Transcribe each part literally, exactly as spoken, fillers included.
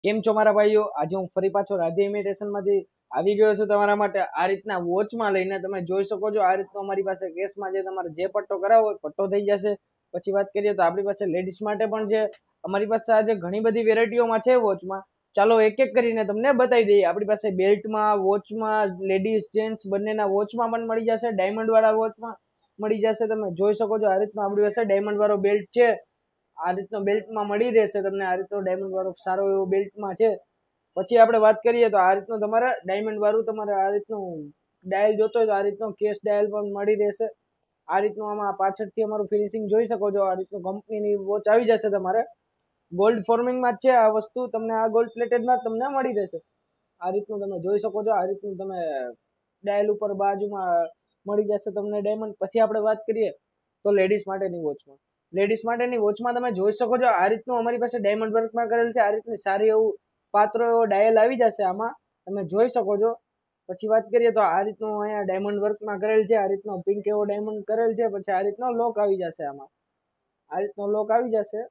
કેમ છો મારા ભાઈઓ? આજે હું ફરી પાછો રાધે ઇમિટેશનમાંથી આવી ગયો છું તમારા માટે આ રીતના વોચમાં લઈને. તમે જોઈ શકો છો આ રીતનો અમારી પાસે કેસમાં જે તમારે જે પટ્ટો કરાવો હોય પટ્ટો થઈ જશે. પછી વાત કરીએ તો આપણી પાસે લેડીઝ માટે પણ છે. અમારી પાસે આજે ઘણી બધી વેરાયટીઓમાં છે વોચમાં. ચાલો એક એક કરીને તમને બતાવી દઈએ. આપણી પાસે બેલ્ટમાં, વોચમાં, લેડીઝ જેન્ટ્સ બંનેના વોચમાં પણ મળી જશે. ડાયમંડ વાળા વોચમાં મળી જશે. તમે જોઈ શકો છો આ રીતનો આપણી પાસે ડાયમંડ વાળો બેલ્ટ છે. આ રીતનો બેલ્ટમાં મળી રહેશે તમને. આ રીતનો ડાયમંડ વાળો સારો એવો બેલ્ટમાં છે. પછી આપણે વાત કરીએ તો આ રીતનું તમારે ડાયમંડ વાળું તમારે આ રીતનું ડાયલ જોતો હોય તો આ રીતનો કેસ ડાયલ પણ મળી રહેશે. આ રીતનું આમાં પાછળથી અમારું ફિનિશિંગ જોઈ શકો છો. આ રીતનું કંપનીની વોચ આવી જશે તમારે. ગોલ્ડ ફોર્મિંગમાં જ છે આ વસ્તુ. તમને આ ગોલ્ડ પ્લેટેડમાં તમને મળી રહેશે. આ રીતનું તમે જોઈ શકો છો. આ રીતનું તમે ડાયલ ઉપર બાજુમાં મળી જશે તમને ડાયમંડ. પછી આપણે વાત કરીએ તો લેડીઝ માટેની વોચમાં લેડીઝ માટેની વોચમાં તમે જોઈ શકો છો આ રીતનું અમારી પાસે ડાયમંડ વર્કમાં કરેલ છે. આ રીતની સારી એવું પાત્રો એવો ડાયલ આવી જશે આમાં, તમે જોઈ શકો છો. પછી વાત કરીએ તો આ રીતનું અહીંયા ડાયમંડ વર્કમાં કરેલ છે. આ રીતનો પિંક એવો ડાયમંડ કરેલ છે. પછી આ રીતનો લોક આવી જશે આમાં. આ રીતનો લોક આવી જશે.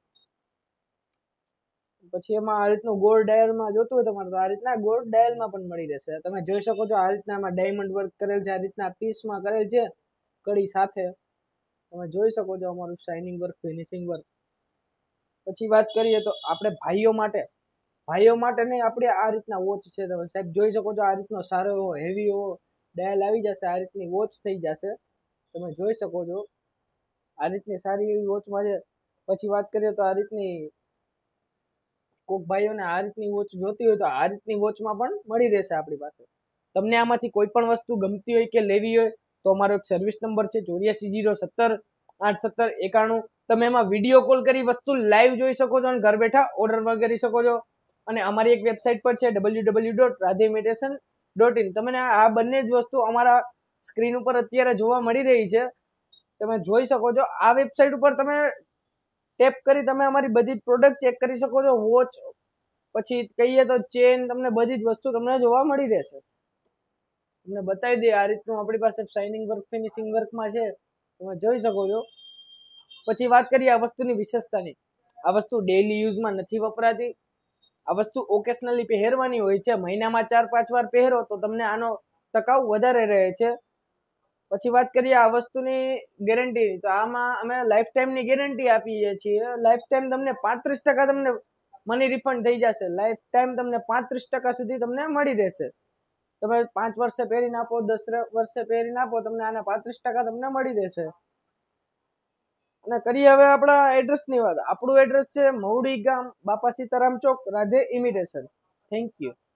પછી એમાં આ રીતનું ગોલ્ડ ડાયલમાં જોતું હોય તમારે તો આ રીતના ગોલ્ડ ડાયલમાં પણ મળી રહેશે. તમે જોઈ શકો છો આ રીતના આમાં ડાયમંડ વર્ક કરેલ છે. આ રીતના પીસમાં કરેલ છે કડી સાથે. તમે જોઈ શકો છો અમારું શાઇનિંગ વર્ક, ફિનિશિંગ વર્ક. પછી વાત કરીએ તો આપણે ભાઈઓ માટે ભાઈઓ માટે નહીં આપણે આ રીતના વોચ છે. તમે સાહેબ જોઈ શકો છો આ રીતનો સારો એવો હેવી એવો ડાયલ આવી જશે. આ રીતની વોચ થઈ જશે. તમે જોઈ શકો છો આ રીતની સારી એવી વોચમાં છે. પછી વાત કરીએ તો આ રીતની કોઈક ભાઈઓને આ રીતની વોચ જોતી હોય તો આ રીતની વોચમાં પણ મળી રહેશે આપણી પાસે. તમને આમાંથી કોઈ પણ વસ્તુ ગમતી હોય કે લેવી હોય તો અમારો એક સર્વિસ નંબર છે ચોર્યાસી જીરો સત્તર આઠ સત્તર એકાણું. તમે એમાં વિડીયો કોલ કરી વસ્તુ લાઈવ જોઈ શકો છો અને ઘર બેઠા ઓર્ડર પણ કરી શકો છો. અને અમારી એક વેબસાઇટ પર છે W W dot Radhe imitation dot in. તમને આ બંને જ વસ્તુ અમારા સ્ક્રીન ઉપર અત્યારે જોવા મળી રહી છે. તમે જોઈ શકો છો આ વેબસાઇટ ઉપર તમે ટેપ કરી તમે અમારી બધી જ પ્રોડક્ટ ચેક કરી શકો છો. વોચ પછી કહીએ તો ચેન, તમને બધી જ વસ્તુ તમને જોવા મળી રહેશે. તમને બતાવી દઈએ આ રીતનું આપણી પાસે શાઇનિંગ વર્ક, ફિનિશિંગ વર્કમાં છે. તમે જોઈ શકો છો. પછી વાત કરીએ આ વસ્તુની વિશેષતાની. આ વસ્તુ ડેઈલી યુઝમાં નથી વપરાતી. આ વસ્તુ ઓકેશનલી પહેરવાની હોય છે. મહિનામાં ચાર પાંચ વાર પહેરો તો તમને આનો ટકાઉ વધારે રહે છે. પછી વાત કરીએ આ વસ્તુની ગેરંટી તો આમાં અમે લાઈફ ટાઈમની ગેરંટી આપીએ છીએ. લાઈફ ટાઈમ તમને પાંત્રીસ ટકા તમને મની રિફંડ થઈ જશે. લાઈફ ટાઈમ તમને પાંત્રીસ ટકા સુધી તમને મળી રહેશે. તમે પાંચ વર્ષે પહેરીને આપો, દસ વર્ષે પહેરીને આપો, તમને આના પાંત્રીસ ટકા તમને મળી રહેશે. અને કરીએ હવે આપણા એડ્રેસની વાત. આપણું એડ્રેસ છે મહુડી ગામ, બાપા સીતારામ ચોક, રાધે ઇમિટેશન. Thank you.